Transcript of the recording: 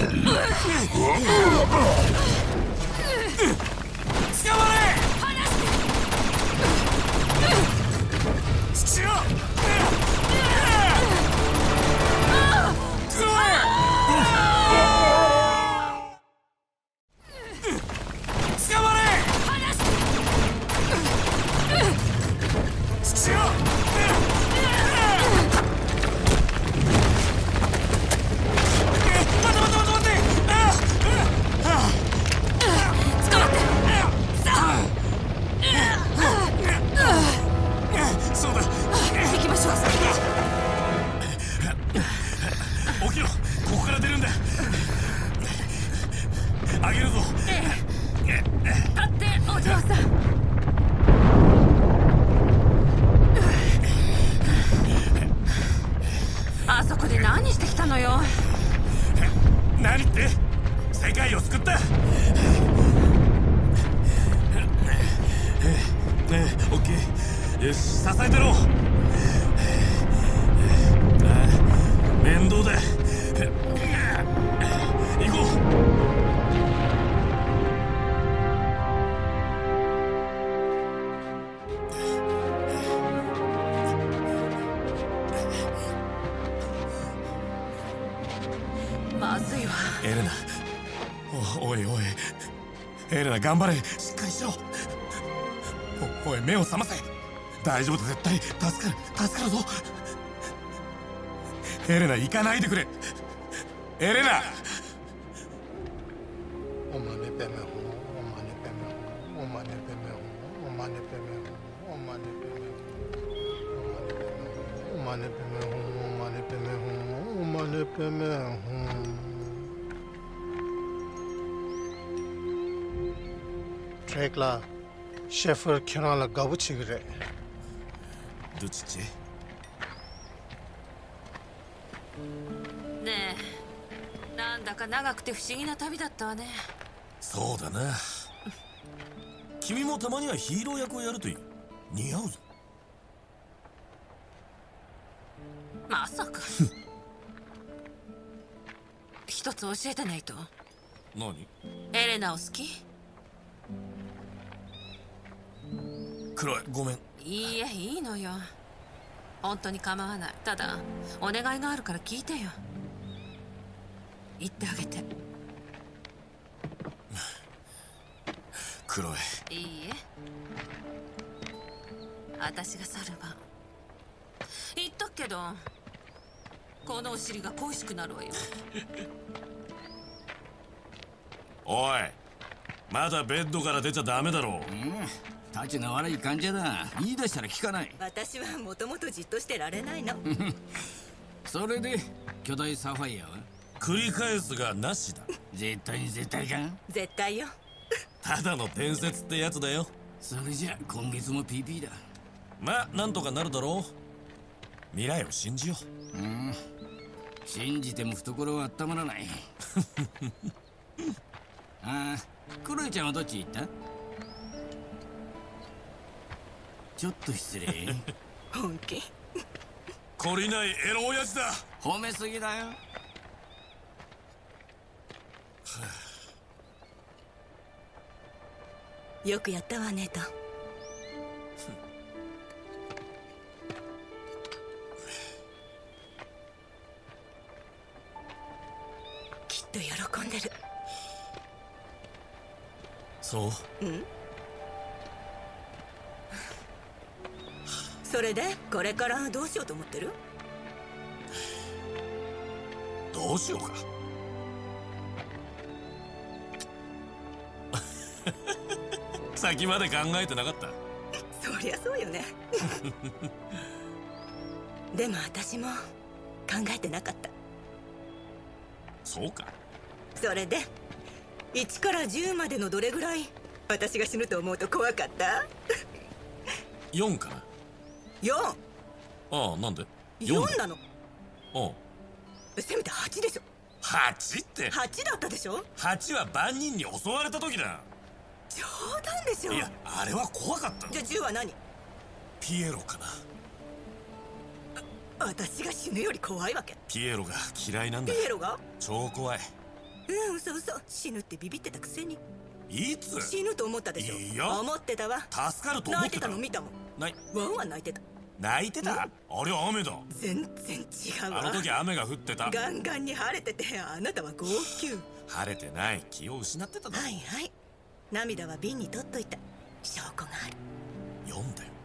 頑張れ、しっかりしろ。おい、目を覚ませ。大丈夫だ、絶対助かるぞ。エレナ、行かないでくれ。エレナ。 트렉라 셰프 켜나라 가부치 그래. 누치지? 네. なんだか長くて不思議な旅だったわね。 そうだな。君もたまにはヒーロー役をやるといい。似合うぞ。 まさか。一つ教えてないと。 何？ エレナを好き？ クロエ、ごめん。 いいえ、いいのよ。本当に構わない。ただお願いがあるから聞いてよ。言ってあげて。 クロエ。 いいえ、私が去る番。言っとくけど、このお尻が恋しくなるわよ。 おい、まだベッドから出ちゃダメだろう。 たちの悪い患者だ。言い出したら聞かない。 私はもともとじっとしてられないの。 それで巨大サファイアは繰り返すがなしだ。 絶対に絶対か？ 絶対よ。 ただの伝説ってやつだよ。 それじゃ今月も PP だ。 まあなんとかなるだろう。未来を信じよう。 信じても懐は温まらない。ああ、クロエちゃんはどっち行った？ちょっと失礼。 本気？ 懲りないエロ親父だ。 褒めすぎだよ。 よくやったわねと。きっと喜んでる。 そう？ うん。それでこれからどうしようと思ってる？ どうしようか。先まで考えてなかった。 そりゃそうよね。でも私も考えてなかった。 そうか。 それで1から10までのどれぐらい私が死ぬと思うと怖かった？ 4かな。 4？ ああ、なんで ？4なの？ ああ、 せめて8でしょ。 8って。 8だったでしょ。 8は万人に襲われた時だ。 冗談でしょ。 いや、あれは怖かった。 じゃあ10は何？ ピエロかな。 私が死ぬより怖いわけ？ ピエロが嫌いなんだ。 ピエロが？ 超怖い。 嘘嘘、死ぬってビビってたくせに。 いつ？ 死ぬと思ったでしょ。 いや思ってたわ。 助かると思泣いてってたたの見たもん。 ないワンワン泣いてた。 泣いてた、あれは雨だ。 全然違うわ。 あの時雨が降ってた。 ガンガンに晴れてて、あなたは号泣。 晴れてない、気を失ってただろ。 はいはい、涙は瓶に取っといた。証拠がある。 読んだよ。